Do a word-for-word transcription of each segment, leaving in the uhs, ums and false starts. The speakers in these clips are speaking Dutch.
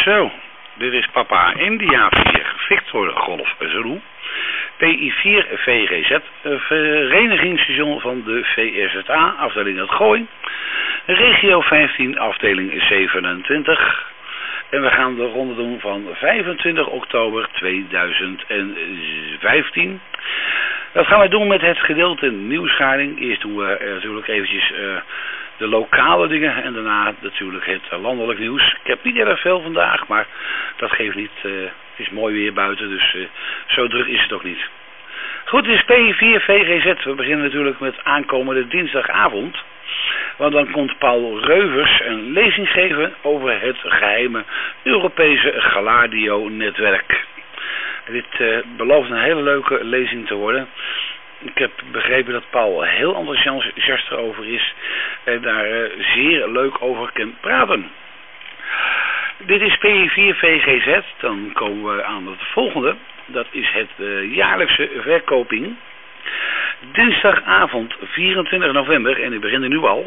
Zo, dit is Papa India vier, Victor Golf Zulu, P I vier V G Z, verenigingsstation van de V S Z A, afdeling Het Gooi, regio vijftien, afdeling zevenentwintig. En we gaan de ronde doen van vijfentwintig oktober tweeduizend vijftien. Dat gaan wij doen met het gedeelte nieuwsgaring. Eerst doen we uh, natuurlijk eventjes uh, de lokale dingen en daarna natuurlijk het uh, landelijk nieuws. Ik heb niet erg veel vandaag, maar dat geeft niet. Uh, het is mooi weer buiten, dus uh, zo druk is het ook niet. Goed, het is P I vier V G Z. We beginnen natuurlijk met aankomende dinsdagavond. Want dan komt Paul Reuvers een lezing geven over het geheime Europese Gladio-netwerk. Dit uh, belooft een hele leuke lezing te worden. Ik heb begrepen dat Paul heel enthousiast erover is en daar uh, zeer leuk over kan praten. Dit is P I vier V G Z. Dan komen we aan het volgende. Dat is het uh, jaarlijkse verkoping. Dinsdagavond vierentwintig november, en ik begin er nu al,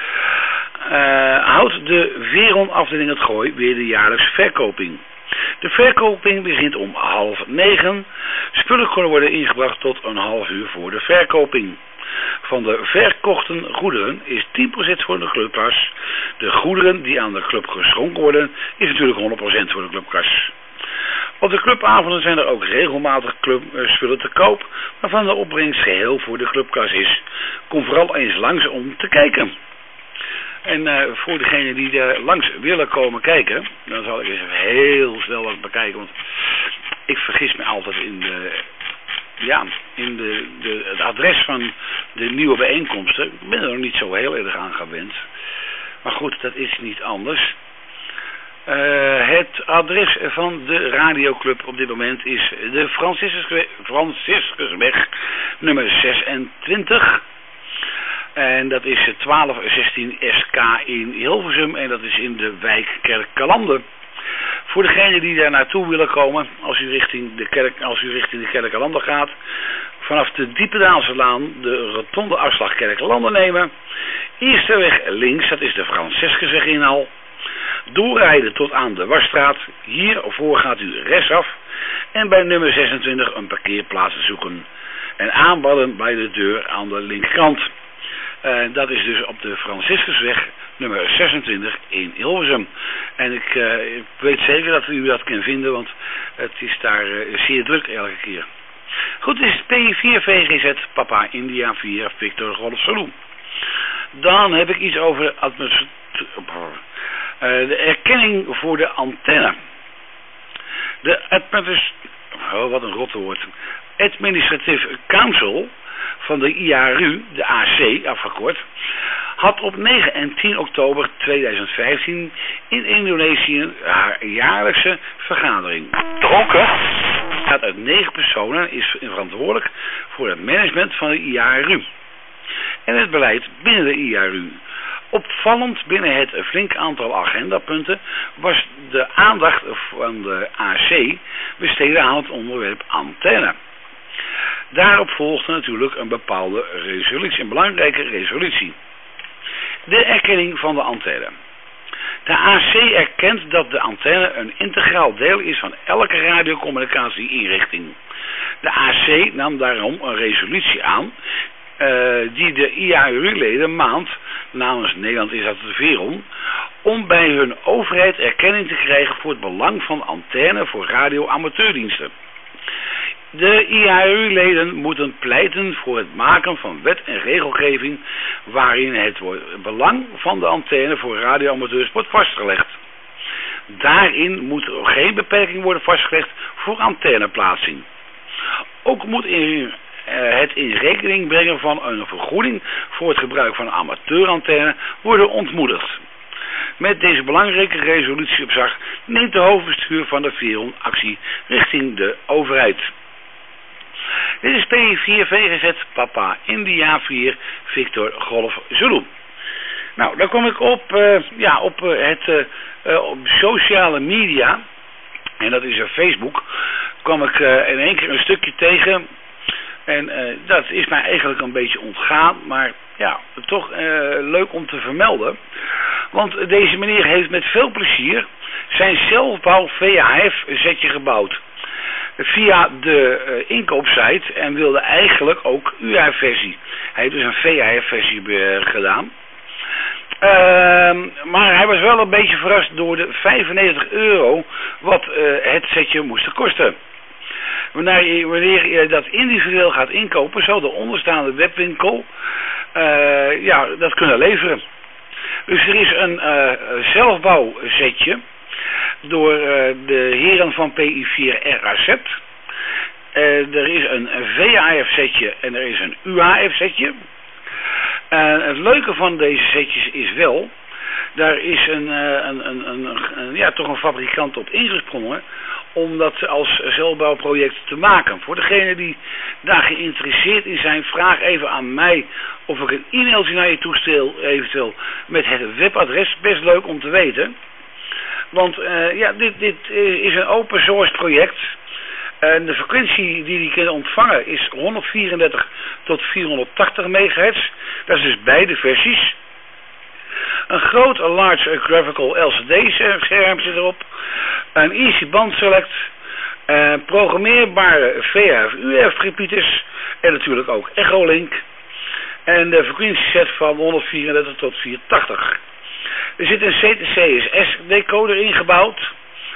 uh, houdt de Veron afdeling Het Gooi weer de jaarlijkse verkoping. De verkoping begint om half negen. Spullen kunnen worden ingebracht tot een half uur voor de verkoping. Van de verkochten goederen is tien procent voor de clubkas. De goederen die aan de club geschonken worden is natuurlijk honderd procent voor de clubkas. Op de clubavonden zijn er ook regelmatig clubspullen te koop, waarvan de opbrengst geheel voor de clubkas is. Kom vooral eens langs om te kijken. En uh, voor degenen die er langs willen komen kijken, dan zal ik eens even heel snel wat bekijken, want ik vergis me altijd in de, ja, in de, de, het adres van de nieuwe bijeenkomsten. Ik ben er nog niet zo heel erg aan gewend. Maar goed, dat is niet anders. Uh, het adres van de radioclub op dit moment is de Franciscusweg, Franciscusweg nummer zesentwintig. En dat is twaalf zestien S K in Hilversum en dat is in de wijk Kerkelanden. Voor degenen die daar naartoe willen komen, als u richting de, kerk, als u richting de Kerkelanden gaat, vanaf de Diependaalselaan de rotonde afslag Kerkelanden nemen. Eerste weg links, dat is de Franciscusweg in Hal. Doorrijden tot aan de Wasstraat. Hiervoor gaat u rechtsaf en bij nummer zesentwintig een parkeerplaats zoeken. En aanbellen bij de deur aan de linkerkant. Uh, dat is dus op de Franciscusweg nummer zesentwintig in Hilversum. En ik, uh, ik weet zeker dat u dat kan vinden, want het is daar uh, zeer druk elke keer. Goed, dit is P I vier V G Z, Papa India vier, Victor Golf Zulu. Dan heb ik iets over administratie. Uh, de erkenning voor de antenne. De administ oh, wat een rotte woord. Administrative Council van de I A R U, de A C afgekort, had op negen en tien oktober tweeduizend vijftien in Indonesië haar jaarlijkse vergadering. Dronken gaat uit negen personen is verantwoordelijk voor het management van de I A R U en het beleid binnen de I A R U. Opvallend binnen het flink aantal agendapunten was de aandacht van de A C besteed aan het onderwerp antenne. Daarop volgde natuurlijk een bepaalde resolutie, een belangrijke resolutie. De erkenning van de antenne. De A C erkent dat de antenne een integraal deel is van elke radiocommunicatieinrichting. De A C nam daarom een resolutie aan Uh, die de I A R U-leden maand namens Nederland is dat de Veron om bij hun overheid erkenning te krijgen voor het belang van antenne voor radio-amateurdiensten. De I A R U-leden moeten pleiten voor het maken van wet en regelgeving waarin het belang van de antenne voor radioamateurs wordt vastgelegd. Daarin moet er geen beperking worden vastgelegd voor antenneplaatsing. Ook moet in Uh, het in rekening brengen van een vergoeding voor het gebruik van een amateurantenne worden ontmoedigd. Met deze belangrijke resolutie op zak neemt de hoofdbestuur van de Veron actie richting de overheid. Dit is P I vier V G Z, Papa India vier, Victor Golf Zulu. Nou, dan kom ik op, uh, ja, op uh, het uh, uh, op sociale media, en dat is uh, Facebook, kwam ik uh, in één keer een stukje tegen. En uh, dat is mij eigenlijk een beetje ontgaan, maar ja, toch uh, leuk om te vermelden. Want deze meneer heeft met veel plezier zijn zelfbouw V H F setje gebouwd via de uh, inkooppsite en wilde eigenlijk ook U H F-versie. Hij heeft dus een V H F-versie uh, gedaan. Uh, maar hij was wel een beetje verrast door de vijfennegentig euro wat uh, het setje moest kosten. Wanneer je, wanneer je dat individueel gaat inkopen, zal de onderstaande webwinkel uh, ja, dat kunnen leveren. Dus er is een uh, zelfbouwsetje door uh, de heren van P I vier R A Z. Uh, er is een V H F setje en er is een U H F setje. Uh, het leuke van deze setjes is wel, daar is een, uh, een, een, een, een, ja, toch een fabrikant op ingesprongen om dat als zelfbouwproject te maken. Voor degenen die daar geïnteresseerd in zijn, vraag even aan mij of ik een e-mailtje naar je toestel, eventueel met het webadres. Best leuk om te weten. Want uh, ja, dit, dit is een open source project. En de frequentie die die kunnen ontvangen is honderdvierendertig tot vierhonderdtachtig megahertz. Dat is dus beide versies. Een groot Large Graphical L C D-scherm zit erop. Een Easy Band Select. Uh, programmeerbare V H F-U H F-repeaters. En natuurlijk ook Echolink. En de frequentieset van honderdvierendertig tot vierhonderdtachtig. Er zit een C T C S S-decoder ingebouwd.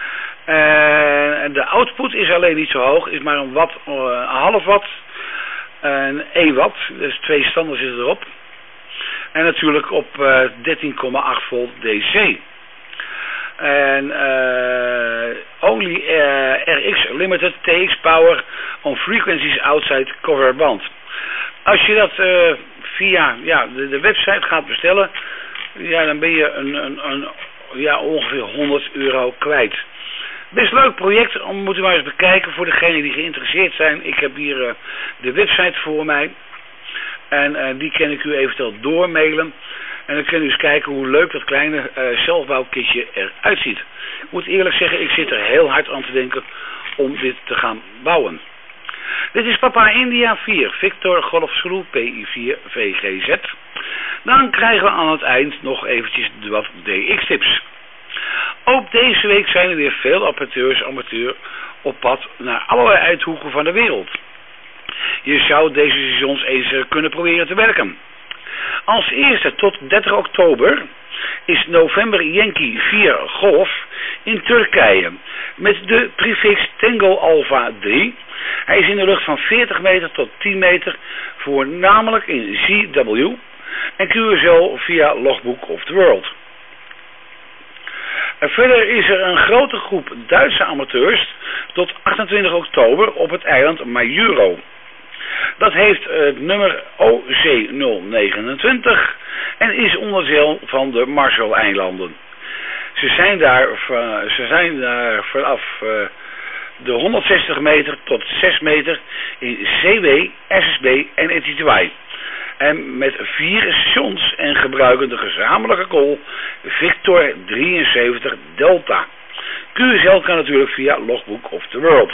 Uh, en de output is alleen niet zo hoog. Is maar een watt, uh, een half watt. En één watt. Dus twee standen zitten erop. En natuurlijk op uh, dertien komma acht volt D C. En uh, only uh, R X Limited T X Power on frequencies outside cover band. Als je dat uh, via ja, de, de website gaat bestellen, ja, dan ben je een, een, een, ja, ongeveer honderd euro kwijt. Best leuk project, om moet u maar eens bekijken voor degenen die geïnteresseerd zijn. Ik heb hier uh, de website voor mij. En uh, die kan ik u eventueel doormailen. En dan kunt u eens kijken hoe leuk dat kleine uh, zelfbouwkitje eruit ziet. Ik moet eerlijk zeggen, ik zit er heel hard aan te denken om dit te gaan bouwen. Dit is Papa India vier, Victor Golf Zulu P I vier V G Z. Dan krijgen we aan het eind nog eventjes wat D X tips. Ook deze week zijn er weer veel amateurs amateur op pad naar allerlei uithoeken van de wereld. Je zou deze seizoens eens kunnen proberen te werken. Als eerste tot dertig oktober is November Yankee vier Golf in Turkije met de prefix Tango Alpha drie. Hij is in de lucht van veertig meter tot tien meter, voornamelijk in C W en Q S L via Logbook of the World. En verder is er een grote groep Duitse amateurs tot achtentwintig oktober op het eiland Majuro. Dat heeft het nummer O C nul negenentwintig en is onderdeel van de Marshall-eilanden. Ze zijn daar, ze zijn daar vanaf de honderdzestig meter tot zes meter in C W, S S B en E T Y. En met vier stations en gebruiken de gezamenlijke call Victor drieënzeventig Delta. Q S L kan natuurlijk via Logbook of the World.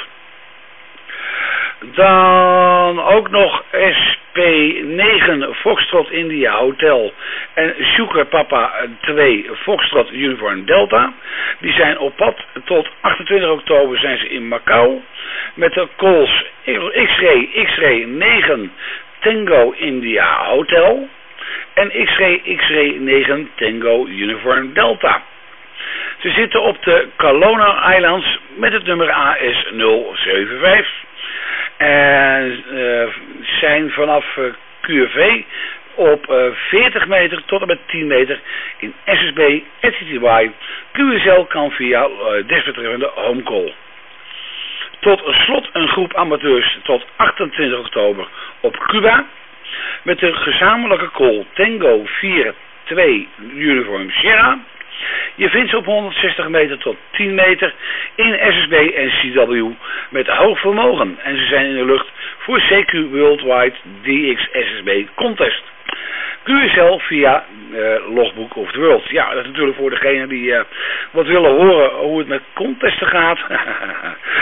Dan ook nog S P negen Foxtrot India Hotel en Sugar Papa twee Foxtrot Uniform Delta. Die zijn op pad tot achtentwintig oktober zijn ze in Macau met de calls X-Ray X-Ray negen Tango India Hotel en X-Ray X-Ray negen Tango Uniform Delta. Ze zitten op de Kelowna Islands met het nummer A S nul zeven vijf en uh, zijn vanaf uh, Q V op uh, veertig meter tot en met tien meter in S S B en T T Y. Q S L kan via uh, desbetreffende home call. Tot slot een groep amateurs tot achtentwintig oktober op Cuba met de gezamenlijke call Tango vier twee Uniform Sierra. Je vindt ze op honderdzestig meter tot tien meter in S S B en C W met hoog vermogen. En ze zijn in de lucht voor C Q Worldwide D X S S B Contest. Q S L via uh, Logbook of the World. Ja, dat is natuurlijk voor degenen die uh, wat willen horen hoe het met contesten gaat.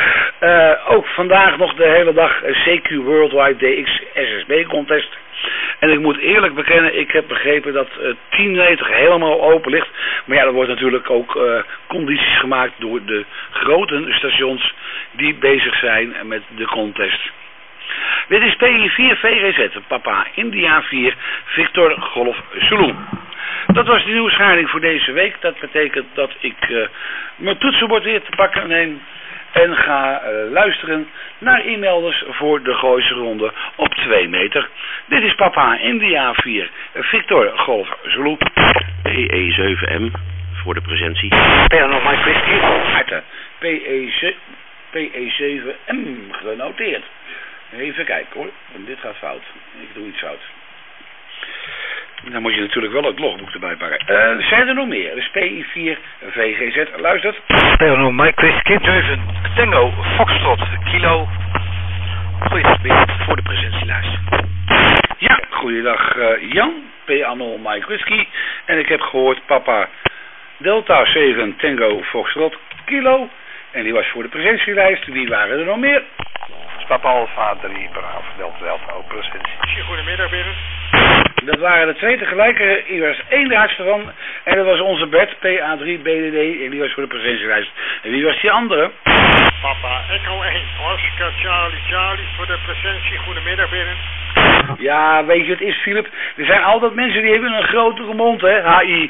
Uh, ook vandaag nog de hele dag C Q Worldwide D X S S B contest. En ik moet eerlijk bekennen, ik heb begrepen dat uh, tien meter helemaal open ligt. Maar ja, er wordt natuurlijk ook uh, condities gemaakt door de grote stations die bezig zijn met de contest. Dit is P I vier V G Z, Papa India vier, Victor Golf Zulu. Dat was de nieuwsscheiding voor deze week. Dat betekent dat ik uh, mijn toetsenbord weer te pakken neem en ga uh, luisteren naar e-melders voor de Gooise Ronde op twee meter. Dit is Papa India vier, Victor Golf Zulu. P E zeven M voor de presentie. Pernod Mike Whiskey. Harte. P E zeven M genoteerd. Even kijken hoor, want dit gaat fout. Ik doe iets fout. Dan moet je natuurlijk wel het logboek erbij pakken. Uh, zijn er nog meer? Dus P I vier V G Z, luistert. Pernod Mike Whiskey zeven Tango Foxtrot Kilo. Goeiedag voor de presentielijst. Ja, goeiedag uh, Jan. P Anno Mike Whiskey. En ik heb gehoord Papa Delta zeven Tango Foxtrot Kilo. En die was voor de presentielijst. Wie waren er nog meer? Papa Alpha drie Bravo Delta Delta ook presentie. Goedemiddag Berend. Dat waren de twee tegelijk. Er was één de hardste van. En dat was onze Bert, P A drie B D D. En die was voor de presentielijst. En wie was die andere? Papa Echo één Oscar Charlie Charlie voor de presentie. Goedemiddag Berend. Ja, weet je wat het is, Philip? Er zijn altijd mensen die hebben een grotere mond, hè? H I.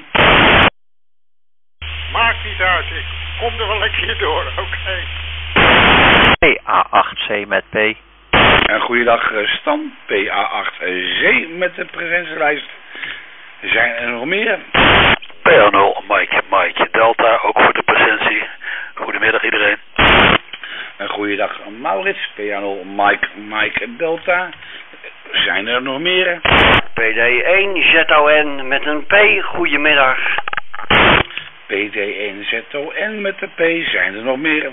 Maakt niet uit. Ik kom er wel een keer door. Oké. Okay. P A acht C met P. En goeiedag Stan, P A acht C met de presentielijst. Zijn er nog meer? P A nul Mike Mike Delta, ook voor de presentie. Goedemiddag iedereen. En goeiedag Maurits, P A nul Mike Mike Delta. Zijn er nog meer? P D één Z O N met een P, goedemiddag. P D één Z O N met de P, zijn er nog meer?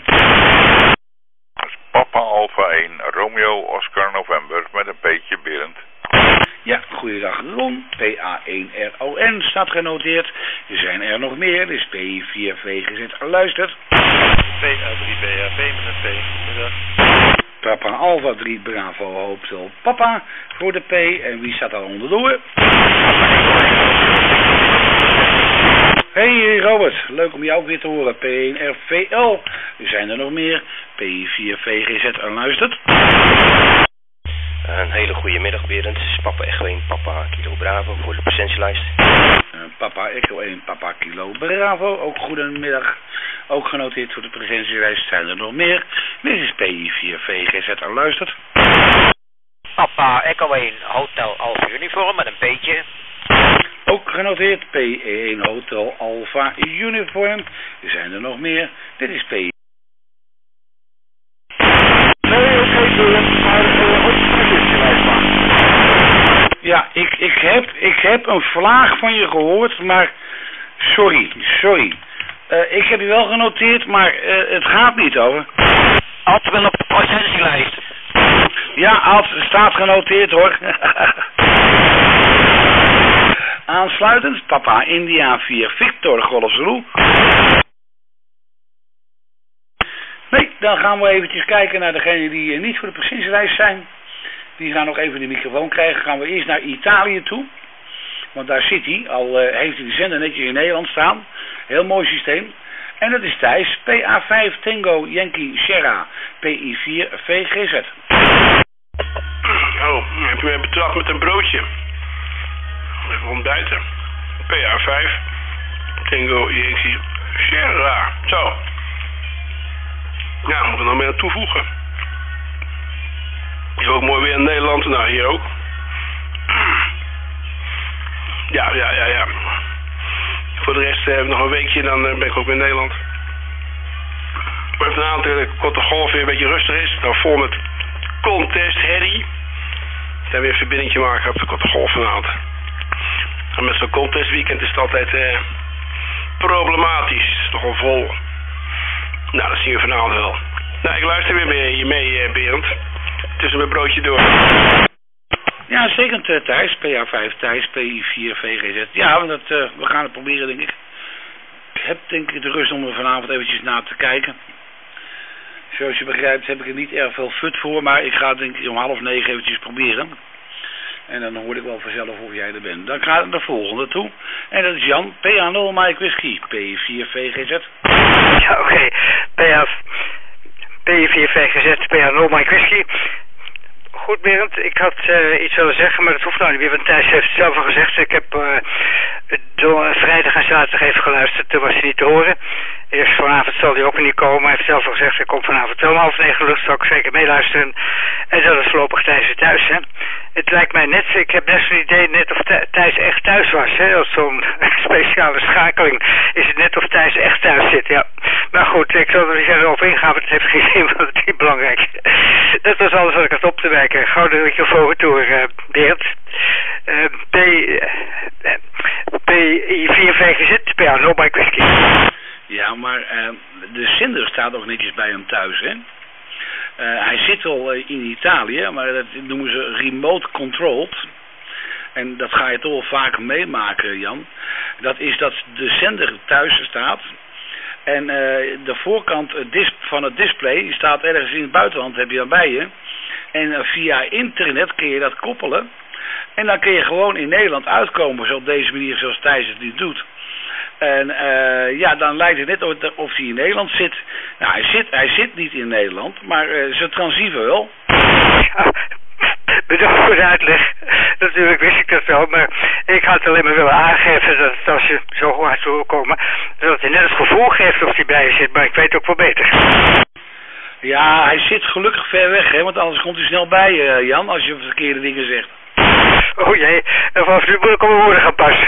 Papa Alpha één, Romeo Oscar November met een P'tje Berend. Ja, goeiedag Ron, P A één R O N staat genoteerd. Er zijn er nog meer, dus P I vier V G Z luistert. P A drie B A P met een P, goedemiddag. Papa Alpha drie Bravo Hotel Papa voor de P. En wie staat daar onderdoor? Hey Robert, leuk om jou ook weer te horen. P één R V L. Er zijn er nog meer. P I vier V G Z luistert. Een hele goede middag Berend. Papa Echo één Papa Kilo Bravo voor de presentielijst. Uh, Papa Echo één Papa Kilo Bravo. Ook goedemiddag. Ook genoteerd voor de presentielijst. Zijn er nog meer. Dit is P I vier V G Z luistert. Papa Echo één Hotel Alpha Uniform met een P'tje. Ook genoteerd P E één Hotel Alpha Uniform. Er zijn er nog meer. Dit is P. Nee, oké, okay, maar uh, ook de presentielijst maar. Ja, ik, ik, heb, ik heb een vlaag van je gehoord, maar sorry, sorry. Uh, ik heb je wel genoteerd, maar uh, het gaat niet over. Ad wel op de presentielijst. Ja, Ad staat genoteerd hoor. Aansluitend, Papa India vier Victor Golf Zulu. Nee, dan gaan we eventjes kijken naar degenen die niet voor de presentielijst zijn. Die gaan nog even de microfoon krijgen. Gaan we eerst naar Italië toe. Want daar zit hij. Al uh, heeft hij de zender netjes in Nederland staan. Heel mooi systeem. En dat is Thijs. P A vijf Tango Yankee Sierra. P I vier V G Z. Oh, heb je me betrapt met een broodje. Even ontbijten. P A vijf Tango Yankee Sierra. Zo. Ja, moet er nog meer aan toevoegen. Is ook mooi weer in Nederland. Nou, hier ook. Ja, ja, ja, ja. Voor de rest heb ik nog een weekje, dan ben ik ook weer in Nederland. Maar vanavond de Côte Golf weer een beetje rustig is. Dan vol met contest herrie. Dan weer een verbindingje maken op de Côte Golf vanavond. En met zo'n contest weekend is het altijd eh, problematisch. Nogal vol. Nou, dat zien we vanavond wel. Nou, ik luister weer mee, mee uh, Berend. Tussen mijn broodje door. Ja, zeker Thijs. P A vijf Thijs, P I vier V G Z. Ja, dat, uh, we gaan het proberen, denk ik. Ik heb denk ik de rust om er vanavond eventjes naar te kijken. Zoals je begrijpt heb ik er niet erg veel fut voor, maar ik ga het denk ik om half negen eventjes proberen. En dan hoor ik wel vanzelf of jij er bent. Dan ga ik naar de volgende toe. En dat is Jan, P A nul Mike Whisky, P vier V G Z. Ja, oké. Okay. P vier V G Z, P A nul Mike Whisky. Goed, Berend, ik had uh, iets willen zeggen, maar dat hoeft nou niet meer, want Thijs heeft het zelf al gezegd. Ik heb uh, door, vrijdag en zaterdag even geluisterd, toen was hij niet te horen. Eerst vanavond zal hij ook niet komen, hij heeft zelf al gezegd, hij komt vanavond wel om half negen lucht, zal ik zeker meeluisteren. En dat is voorlopig Thijs weer thuis, hè. Het lijkt mij net, ik heb best een idee net of Thijs echt thuis was, hè. Als zo'n speciale schakeling is het net of Thijs echt thuis zit, ja. Maar goed, ik zal er niet verder op ingaan, want het heeft geen zin, want het is niet belangrijk. Dat was alles wat ik had op te wijken. Gauw de microfoon door, uh, Beert. Uh, P, uh, P vier V G Z, P A nul Mike Whisky. Ja, maar uh, de zender staat ook netjes bij hem thuis, hè. Uh, hij zit al uh, in Italië, maar dat noemen ze remote controlled. En dat ga je toch wel vaak meemaken, Jan. Dat is dat de zender thuis staat. En uh, de voorkant van het display staat ergens in het buitenland, heb je dan bij je. En uh, via internet kun je dat koppelen. En dan kun je gewoon in Nederland uitkomen, zo op deze manier zoals Thijs het nu doet. En uh, ja, dan lijkt het net of, of hij in Nederland zit. Nou, hij zit, hij zit niet in Nederland, maar uh, zijn transceiver wel. Ja, bedankt voor de uitleg. Natuurlijk wist ik dat wel, maar ik had alleen maar willen aangeven dat het, als je zo hard wil komen, dat hij net het gevoel geeft of hij bij je zit, maar ik weet ook wel beter. Ja, hij zit gelukkig ver weg, hè, want anders komt hij snel bij je, uh, Jan, als je verkeerde dingen zegt. Oh jee, en vanaf nu moet ik op mijn woorden gaan passen.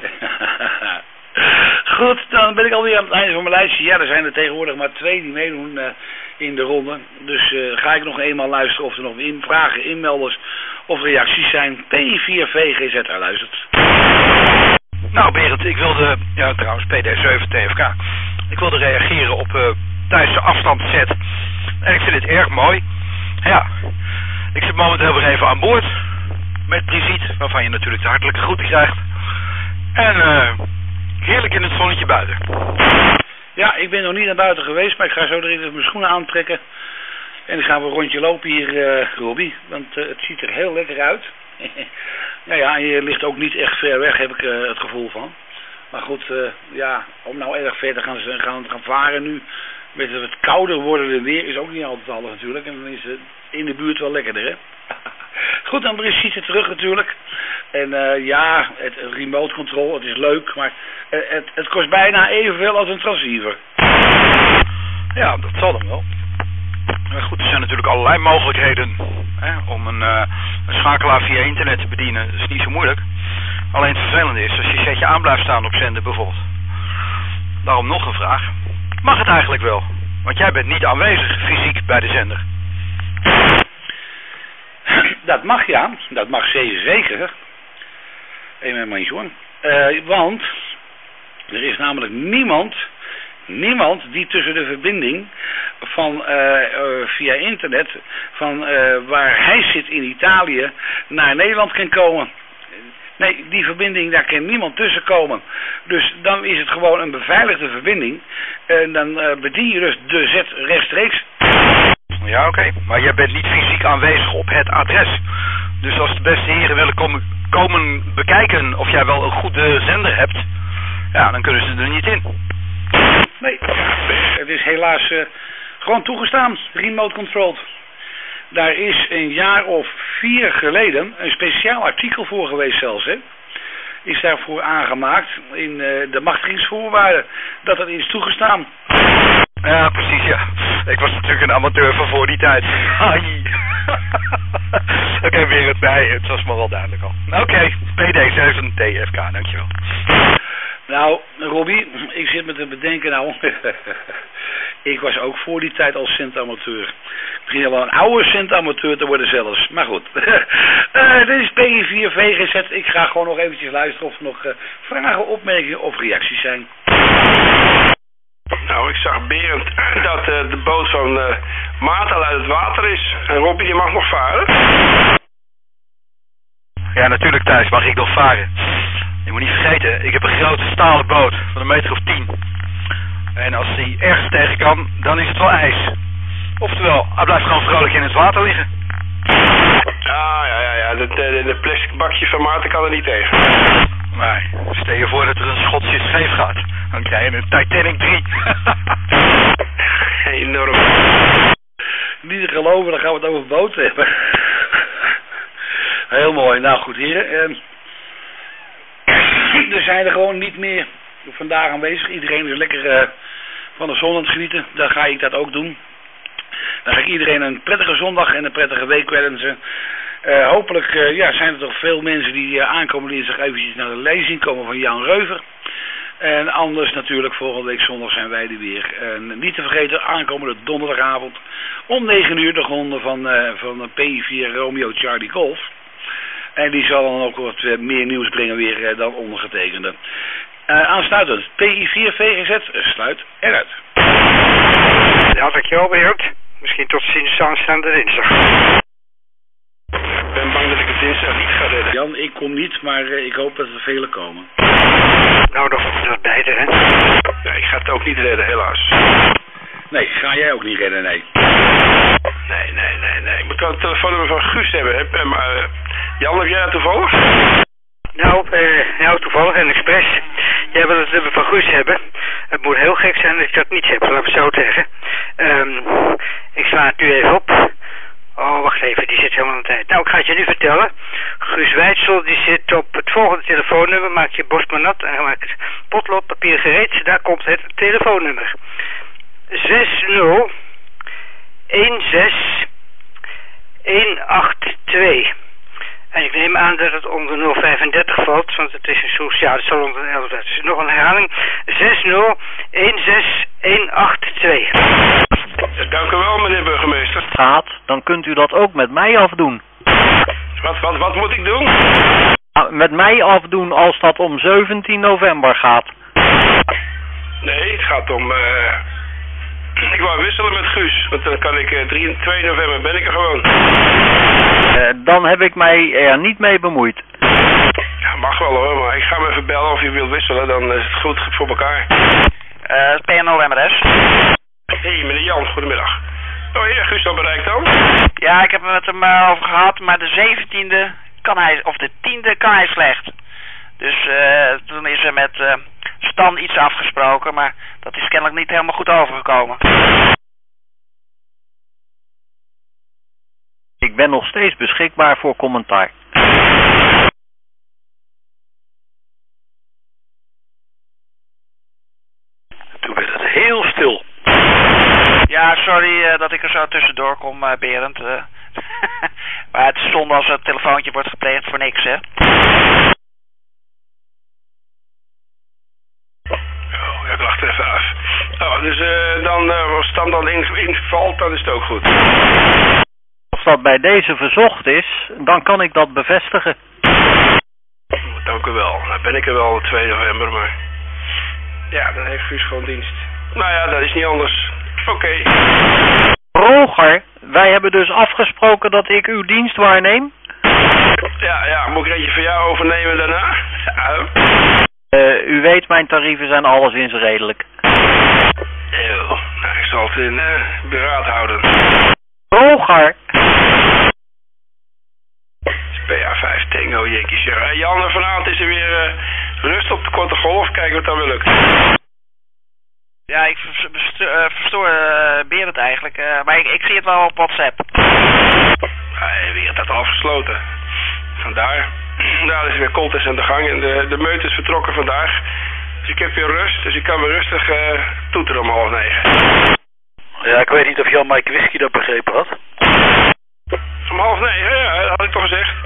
Goed, dan ben ik alweer aan het einde van mijn lijstje. Ja, er zijn er tegenwoordig maar twee die meedoen uh, in de ronde. Dus uh, ga ik nog eenmaal luisteren of er nog in vragen, inmelders of reacties zijn. P vier V G Z, hij luistert. Nou Berend, ik wilde, ja trouwens P D zeven T F K, ik wilde reageren op uh, Thijs' de afstandszet. En ik vind het erg mooi. Ja, ik zit momenteel weer even aan boord met Brigitte, waarvan je natuurlijk de hartelijke groeten krijgt. En uh, heerlijk in het zonnetje buiten. Ja, ik ben nog niet naar buiten geweest, maar ik ga zo direct even mijn schoenen aantrekken. En dan gaan we een rondje lopen hier, uh, Robbie, want uh, het ziet er heel lekker uit. Nou ja, en je ligt ook niet echt ver weg, heb ik uh, het gevoel van. Maar goed, uh, ja, om nou erg ver te gaan, gaan, gaan varen nu, met het kouder worden weer, is ook niet altijd handig natuurlijk. En dan is het in de buurt wel lekkerder, hè. Goed, dan Brigitte terug natuurlijk. En uh, ja, het remote control, het is leuk, maar uh, het, het kost bijna evenveel als een transceiver. Ja, dat zal dan wel. Maar goed, er zijn natuurlijk allerlei mogelijkheden hè, om een, uh, een schakelaar via internet te bedienen. Dat is niet zo moeilijk. Alleen het vervelende is als je setje aan blijft staan op zender bijvoorbeeld. Daarom nog een vraag. Mag het eigenlijk wel? Want jij bent niet aanwezig fysiek bij de zender. Dat mag, ja. Dat mag zeer zeker. Even mijn hoor. Uh, want er is namelijk niemand, niemand die tussen de verbinding van uh, uh, via internet, van uh, waar hij zit in Italië, naar Nederland kan komen. Nee, die verbinding, daar kan niemand tussen komen. Dus dan is het gewoon een beveiligde verbinding. En dan uh, bedien je dus de Z rechtstreeks. Ja, oké. Okay. Maar jij bent niet fysiek aanwezig op het adres. Dus als de beste heren willen komen, komen bekijken of jij wel een goede zender hebt, ja, dan kunnen ze er niet in. Nee, het is helaas uh, gewoon toegestaan, remote controlled. Daar is een jaar of vier geleden een speciaal artikel voor geweest zelfs, hè. Is daarvoor aangemaakt in uh, de machtigingsvoorwaarden dat het is toegestaan. Ja, precies, ja. Ik was natuurlijk een amateur van voor die tijd. Oké, okay, weer het bij. Het was me wel duidelijk al. Oké, okay, P D zeven T F K, dankjewel. Nou, Robbie, ik zit me te bedenken nou. Ik was ook voor die tijd als centamateur. Ik begin wel een oude centamateur te worden zelfs. Maar goed. uh, dit is P vier V G Z. Ik ga gewoon nog eventjes luisteren of er nog uh, vragen, opmerkingen of reacties zijn. Nou, ik zag Berend dat uh, de boot van uh, Maat al uit het water is. En Robbie, die mag nog varen? Ja, natuurlijk Thijs, mag ik nog varen. Je moet niet vergeten, ik heb een grote stalen boot van een meter of tien. En als die ergens tegen kan, dan is het wel ijs. Oftewel, hij blijft gewoon vrolijk in het water liggen. Ja, ja, ja, ja. De, de, de plastic bakje van Maarten kan er niet tegen. Nee, stel je voor dat er een Schotse scheef gaat. Dan krijg je een Titanic drie. Enorm. Niet te geloven, dan gaan we het over boten hebben. Heel mooi. Nou goed, heren. Uh, er zijn er gewoon niet meer vandaag aanwezig. Iedereen is lekker uh, van de zon aan het genieten. Dan ga ik dat ook doen. Dan ga ik iedereen een prettige zondag en een prettige week wensen. Uh, hopelijk uh, ja, zijn er toch veel mensen die uh, aankomen dinsdag eventjes naar de lezing komen van Jan Reuver. En anders natuurlijk volgende week zondag zijn wij er weer. En niet te vergeten, aankomende donderdagavond om negen uur de ronde van, uh, van P I vier Romeo Charlie Golf. En die zal dan ook wat uh, meer nieuws brengen weer uh, dan ondergetekende. Uh, aansluitend, P I vier V G Z sluit eruit. Ja, dankjewel Berend. Misschien tot ziens aanstaande dinsdag. Ik ben bang dat ik het dinsdag niet ga redden. Jan, ik kom niet, maar uh, ik hoop dat er velen komen. Nou, dan hopen we dat beide, hè? Nee, ik ga het ook niet redden, helaas. Nee, ga jij ook niet redden, nee. Nee, nee, nee, nee. Ik moet wel het telefoonnummer van Guus hebben. Hè? Uh, maar, uh, Jan, heb jij dat toevallig? Nou, uh, nou, toevallig en expres. Jij wil het nummer van Guus hebben. Het moet heel gek zijn dat ik dat niet heb, laten we zo zeggen. Um, ik sla het nu even op. Oh, wacht even, die zit helemaal aan de tijd. Nou, ik ga het je nu vertellen. Guus Wijtsel, die zit op het volgende telefoonnummer. Maak je borst maar nat en maak het potlood papier gereed. Daar komt het telefoonnummer. zes nul een zes een acht twee. En ik neem aan dat het onder nul vijfendertig valt, want het is een soort, ja, het zal onder de elf. Dus nog een herhaling. zes nul een zes een acht twee. Dank u wel, meneer burgemeester. Gaat, dan kunt u dat ook met mij afdoen. Wat, wat, wat moet ik doen? Met mij afdoen als dat om zeventien november gaat. Nee, het gaat om... Uh... Ik wou wisselen met Guus, want dan kan ik uh, drie, twee november ben ik er gewoon. Uh, dan heb ik mij er niet mee bemoeid. Ja, mag wel hoor, maar ik ga hem even bellen of je wilt wisselen, dan is het goed voor elkaar. Uh, P N O M R S. Hé, hey, meneer Jan, goedemiddag. Oh ja, Guus al bereikt dan? Ja, ik heb het met hem uh, over gehad, maar de zeventiende kan hij, of de tiende kan hij slecht. Dus uh, toen is er met uh, Stan iets afgesproken, maar dat is kennelijk niet helemaal goed overgekomen. Ik ben nog steeds beschikbaar voor commentaar. Toen werd het heel stil. Ja, sorry uh, dat ik er zo tussendoor kom, uh, Berend. Uh, maar het is zonde als het telefoontje wordt gepleegd voor niks, hè. Oh, ik wacht even af. Oh, dus uh, dan, uh, als Stan dan in, invalt, dan is het ook goed. Als dat bij deze verzocht is, dan kan ik dat bevestigen. Dank u wel. Dan ben ik er wel twee november, maar... Ja, dan heeft Guus gewoon dienst. Nou ja, dat is niet anders. Oké. Okay. Roger, wij hebben dus afgesproken dat ik uw dienst waarneem? Ja, ja. Moet ik er eentje van jou overnemen daarna? Ja. Uh, u weet, mijn tarieven zijn alleszins redelijk. Eeuw. Nou, ik zal het in uh, beraad houden. Roger! P A vijf Tango Yankee Sierra. Hey Jan, vanavond is er weer uh, rust op de korte golf. Kijken wat dan wel lukt. Ja, ik verstoor uh, Berend eigenlijk. Uh, maar ik, ik zie het wel op WhatsApp. Hij weer het afgesloten. Vandaar. Daar is weer contest aan de gang en de, de meute is vertrokken vandaag. Dus ik heb weer rust, dus ik kan weer rustig uh, toeteren om half negen. Ja, ik weet niet of Jan Mike Whisky dat begrepen had. Om half negen, ja, dat had ik toch gezegd.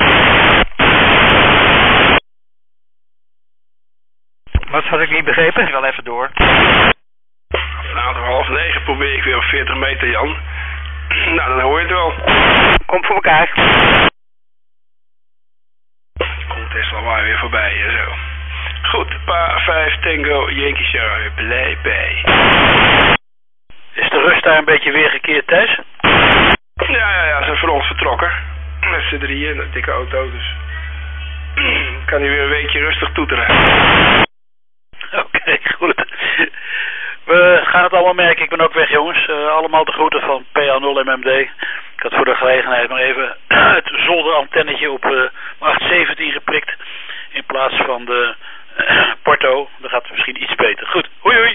Wat had ik niet begrepen? Ik wel even door. Vanavond om half negen probeer ik weer op veertig meter, Jan. Nou, dan hoor je het wel. Komt voor elkaar. Komt Tesla maar weer voorbij en zo. Goed, P A vijf Tango Yankee Sierra, blij bij. Is de rust daar een beetje weergekeerd, Thijs? Ja, ja, ja, ze zijn voor ons vertrokken. Met z'n drieën in een dikke auto, dus... kan hij weer een weekje rustig toeteren. Oké, okay, goed. We gaan het allemaal merken. Ik ben ook weg, jongens. Uh, allemaal de groeten van P A nul M M D. Ik had voor de gelegenheid maar even het zolderantennetje op uh, acht zeventien geprikt. In plaats van de uh, Porto. Dan gaat het misschien iets beter. Goed, hoi hoi.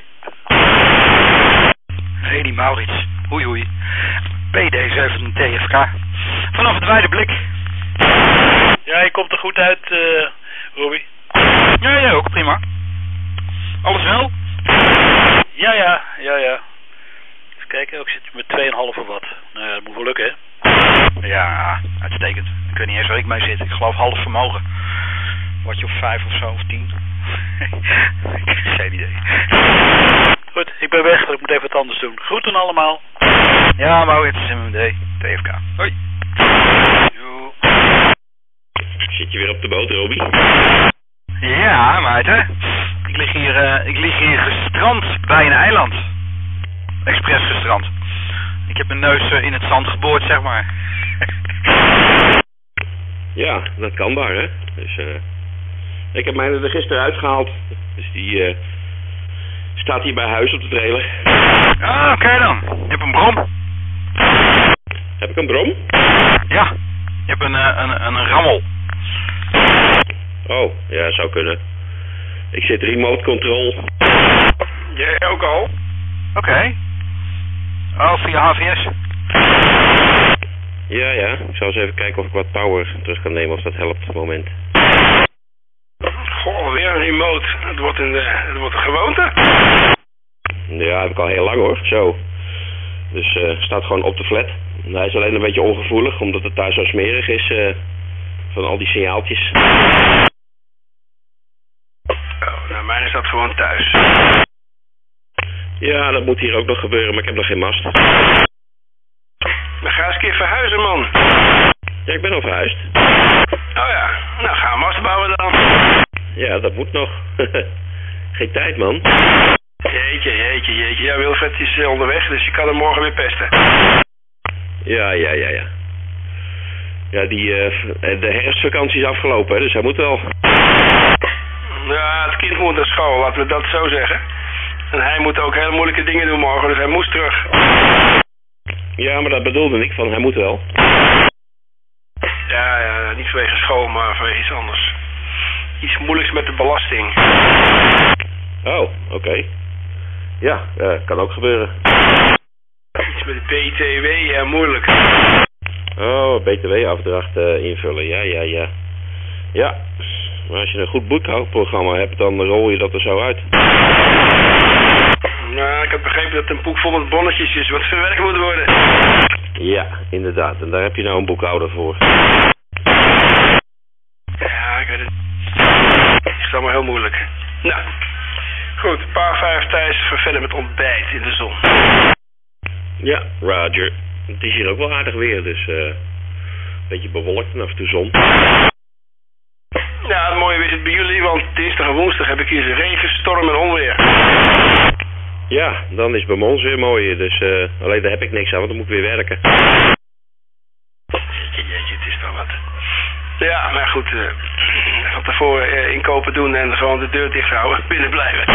Hey, die Maurits. Hoi hoi. P D zeven T F K. Vanaf het wijde blik. Ja, je komt er goed uit, uh, Robby. Ja, ja, ook prima. Alles wel? Ja, ja, ja, ja. Even kijken, ik zit met twee komma vijf watt. Nou ja, dat moet wel lukken, hè? Ja, uitstekend. Ik weet niet eens waar ik mee zit. Ik geloof half vermogen. Watje of vijf of zo, of tien. Geen idee. Goed, ik ben weg. Ik moet even wat anders doen. Groeten allemaal. Ja, Maurits, M M D, T F K. Hoi. Jo. Zit je weer op de boot, Robby? Ja, maat, hè. Ik lig hier, uh, ik lig hier gestrand bij een eiland. Expres gestrand. Ik heb mijn neus uh, in het zand geboord, zeg maar. Ja, dat kan daar, hè. Dus, uh, ik heb mij er gisteren uitgehaald. Dus die uh, staat hier bij huis op de trailer. Ah, oké okay dan. Je hebt een brom. Heb ik een brom? Ja, je hebt een, uh, een, een rammel. Oh, ja, zou kunnen. Ik zit remote control. Jij ook al? Oké. Okay. Oh, via H V S? Ja, ja. Ik zal eens even kijken of ik wat power terug kan nemen, of dat helpt op het moment. Goh, weer een remote. Het wordt een, uh, het wordt een gewoonte. Ja, heb ik al heel lang hoor. Zo. Dus uh, staat gewoon op de flat. Hij is alleen een beetje ongevoelig, omdat het daar zo smerig is uh, van al die signaaltjes. Oh, nou, mijn staat gewoon thuis. Ja, dat moet hier ook nog gebeuren, maar ik heb nog geen mast. Dan ga eens een keer verhuizen, man. Ja, ik ben al verhuisd. Oh ja, nou ga een mast bouwen dan. Ja, dat moet nog. Geen tijd, man. Jeetje, jeetje, jeetje. Ja, Wilfred is onderweg, dus je kan hem morgen weer pesten. Ja, ja, ja, ja. Ja, die, uh, de herfstvakantie is afgelopen, hè, dus hij moet wel. Ja, het kind moet naar school, laten we dat zo zeggen. En hij moet ook hele moeilijke dingen doen morgen, dus hij moest terug. Ja, maar dat bedoelde ik, van hij moet wel. Ja, ja, niet vanwege school, maar vanwege iets anders. Iets moeilijks met de belasting. Oh, oké. Okay. Ja, uh, kan ook gebeuren. Iets met de B T W, ja, moeilijk. Oh, B T W-afdracht uh, invullen, ja, ja, ja. Ja, maar als je een goed boekhoudprogramma hebt, dan rol je dat er zo uit. Nou, ik heb begrepen dat het een boek vol met bonnetjes is, wat verwerkt moet worden. Ja, inderdaad. En daar heb je nou een boekhouder voor. Ja, ik weet het. Het is allemaal heel moeilijk. Nou, goed. Een paar vijf thuis, verder met ontbijt in de zon. Ja, Roger. Het is hier ook wel aardig weer, dus uh, een beetje bewolkt en af en toe zon. Ja, het mooie is het bij jullie, want dinsdag en woensdag heb ik hier regen, storm en onweer. Ja, dan is bij ons weer mooi, dus uh, alleen daar heb ik niks aan, want dan moet ik weer werken. Jeetje, jeetje, het is toch wat. Ja, maar goed, uh, van tevoren uh, inkopen doen en gewoon de deur dicht houden, binnen blijven.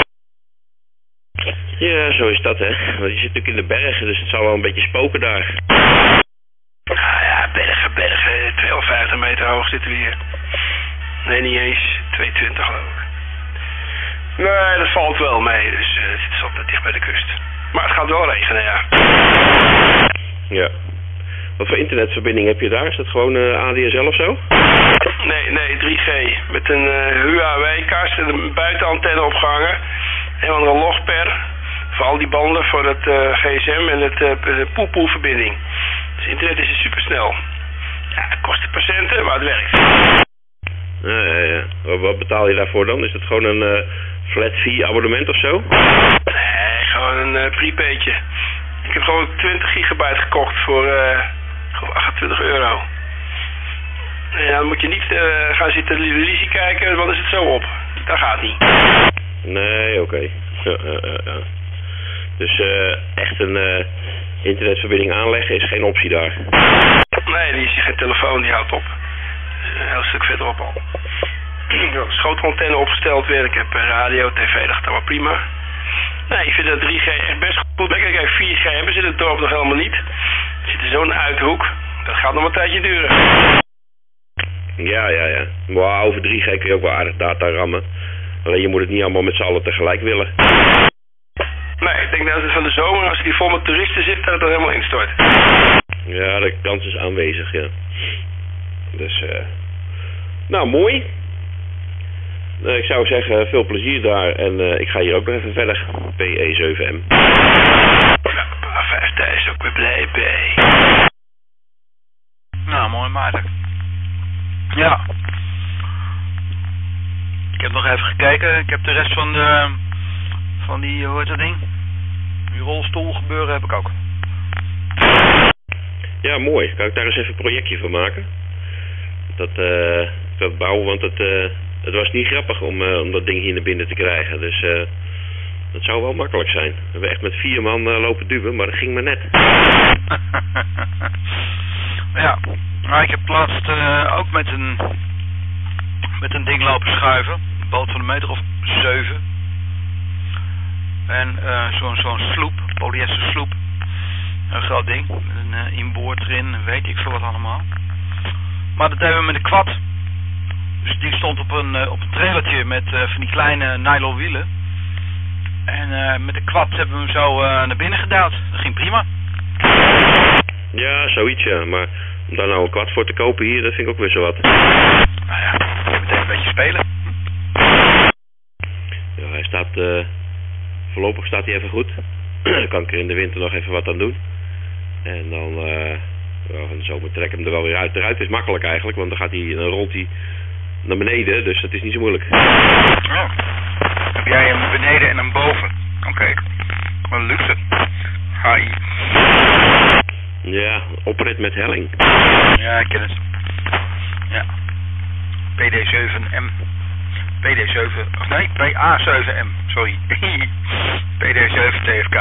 Ja, zo is dat, hè. Want je zit natuurlijk in de bergen, dus het zal wel een beetje spoken daar. Nou ja, bergen, bergen, tweehonderdvijftig meter hoog zitten we hier. Nee, niet eens, tweehonderdtwintig geloof ik. Nee, dat valt wel mee, dus uh, het zit altijd dicht bij de kust. Maar het gaat wel regenen, ja. Ja. Wat voor internetverbinding heb je daar? Is dat gewoon uh, A D S L of zo? Nee, nee, drie G. Met een uh, Huawei-kast en een buitenantenne opgehangen. Een andere log per. Voor al die banden voor het uh, G S M en het uh, poepoe-verbinding. Dus internet is supersnel. Ja, het kost de patiënten, maar het werkt. Ja, ja, ja. Wat, wat betaal je daarvoor dan? Is dat gewoon een uh, flat fee abonnement of zo? Nee, gewoon een uh, prepaidje. Ik heb gewoon twintig gigabyte gekocht voor uh, achtentwintig euro. En dan moet je niet uh, gaan zitten televisie kijken, want dan is het zo op. Dat gaat niet. Nee, oké. Okay. Ja, ja, ja. Dus uh, echt een uh, internetverbinding aanleggen is geen optie daar? Nee, die is geen telefoon, die houdt op. Een heel stuk verderop al. Ik heb een schotelantenne opgesteld weer. Ik heb radio, tv, dat gaat allemaal prima. Nee, ik vind dat drie G echt best goed. Kijk, vier G hebben ze in het dorp nog helemaal niet. Er zit in zo'n uithoek. Dat gaat nog een tijdje duren. Ja, ja, ja. Maar over drie G kun je ook wel aardig data rammen. Alleen je moet het niet allemaal met z'n allen tegelijk willen. Nee, ik denk dat het van de zomer, als die vol met toeristen zit, dat het er helemaal instort. Ja, de kans is aanwezig, ja. Dus, eh... Uh... nou, mooi. Uh, ik zou zeggen, veel plezier daar. En uh, ik ga hier ook nog even verder. P E zeven M. Ja, vijf, daar is ook weer blij bij. Nou, mooi maarten. Ja. Ik heb nog even gekeken. Ik heb de rest van de... Van die, hoe heet dat ding? Die rolstoel gebeuren heb ik ook. Ja, mooi. Kan ik daar eens even een projectje van maken? Dat, uh, dat bouwen, want het, uh, het was niet grappig om, uh, om dat ding hier naar binnen te krijgen. Dus uh, dat zou wel makkelijk zijn. We hebben echt met vier man uh, lopen duwen, maar dat ging maar net. Ja, maar ik heb laatst uh, ook met een, met een ding lopen schuiven. Een boot van een meter of zeven. En uh, zo'n zo'n sloep, polyester sloep. Een groot ding, met een uh, inboord erin, weet ik veel wat allemaal. Maar dat deden we met een quad. Dus die stond op een, uh, op een trailertje met uh, van die kleine nylon wielen. En uh, met de quad hebben we hem zo uh, naar binnen gedouwd. Dat ging prima. Ja, zoiets ja, maar om daar nou een quad voor te kopen hier, dat vind ik ook weer zo wat. Nou ja, meteen een beetje spelen. Ja, hij staat... Uh... Voorlopig staat hij even goed. Dan kan ik er in de winter nog even wat aan doen. En dan uh, ja, van de zomer trek ik hem er wel weer uit. Eruit is makkelijk eigenlijk, want dan, gaat hij, dan rolt hij naar beneden, dus dat is niet zo moeilijk. Oh. Heb jij hem beneden en hem boven? Oké, okay. Wat een luxe. Hi. Ja, oprit met helling. Ja, ik ken het. Ja. P D zeven M. P D zeven, of nee, P A zeven M, sorry. P D zeven T F K.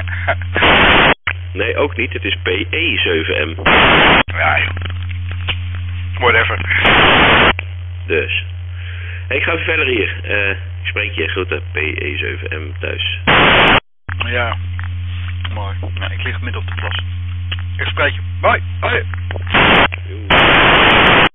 Nee, ook niet, het is P E zeven M. Ja, joh. Whatever. Dus. Hey, ik ga even verder hier. Uh, ik spreek je, groeten, P E zeven M thuis. Ja, mooi. Nou, ik lig midden op de plas. Ik spreek je. Bye. Bye.